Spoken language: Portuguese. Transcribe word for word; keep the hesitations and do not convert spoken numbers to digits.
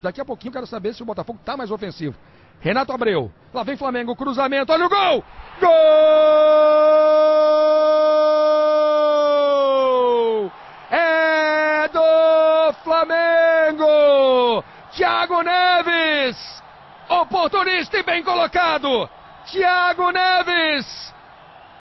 Daqui a pouquinho eu quero saber se o Botafogo tá mais ofensivo. Renato Abreu. Lá vem Flamengo, cruzamento, olha o gol! Gol! É do Flamengo! Thiago Neves! Oportunista e bem colocado! Thiago Neves!